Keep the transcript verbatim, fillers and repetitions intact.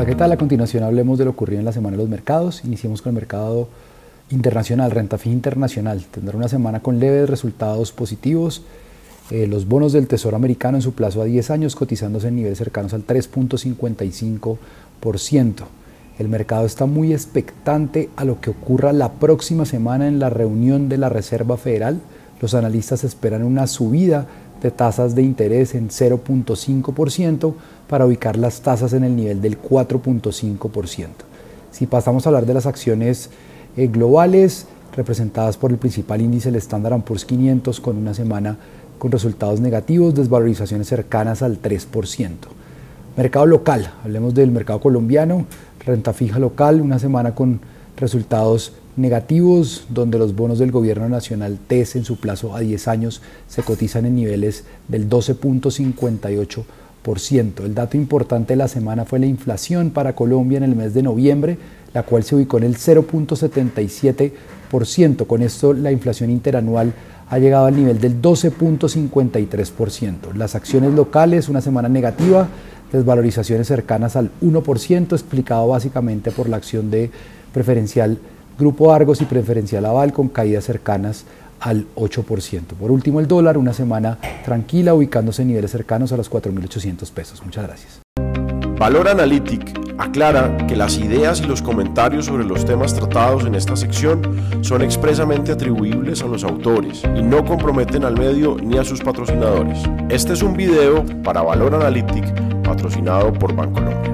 Hola, ¿qué tal? A continuación hablemos de lo ocurrido en la semana de los mercados. Iniciemos con el mercado internacional, renta fija internacional. Tendrá una semana con leves resultados positivos. Eh, los bonos del Tesoro americano en su plazo a diez años cotizándose en niveles cercanos al tres punto cincuenta y cinco por ciento. El mercado está muy expectante a lo que ocurra la próxima semana en la reunión de la Reserva Federal. Los analistas esperan una subida de tasas de interés en cero punto cinco por ciento para ubicar las tasas en el nivel del cuatro punto cinco por ciento. Si pasamos a hablar de las acciones eh, globales representadas por el principal índice, el Standard and Poor's quinientos, con una semana con resultados negativos, desvalorizaciones cercanas al tres por ciento. Mercado local, hablemos del mercado colombiano, renta fija local, una semana con resultados negativos, donde los bonos del gobierno nacional T E S en su plazo a diez años se cotizan en niveles del doce punto cincuenta y ocho por ciento. El dato importante de la semana fue la inflación para Colombia en el mes de noviembre, la cual se ubicó en el cero punto setenta y siete por ciento. Con esto la inflación interanual ha llegado al nivel del doce punto cincuenta y tres por ciento. Las acciones locales, una semana negativa, desvalorizaciones cercanas al uno por ciento, explicado básicamente por la acción de preferencial Grupo Argos y preferencial Aval con caídas cercanas al ocho por ciento. Por último, el dólar, una semana tranquila, ubicándose en niveles cercanos a los cuatro mil ochocientos pesos. Muchas gracias. Valor Analytic aclara que las ideas y los comentarios sobre los temas tratados en esta sección son expresamente atribuibles a los autores y no comprometen al medio ni a sus patrocinadores. Este es un video para Valor Analytic patrocinado por Bancolombia.